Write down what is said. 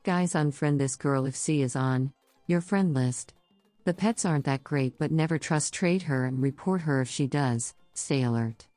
Guys, unfriend this girl if C is on your friend list. The pets aren't that great, but never trust trade her and report her if she does. Stay alert.